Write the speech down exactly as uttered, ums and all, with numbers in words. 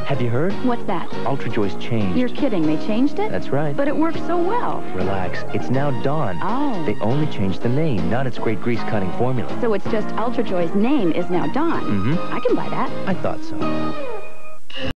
Have you heard? What's that? Ultrajoy's changed. You're kidding. They changed it? That's right. But it works so well. Relax. It's now Dawn. Oh. They only changed the name, not its great grease-cutting formula. So it's just Ultrajoy's name is now Dawn. Mm-hmm. I can buy that. I thought so.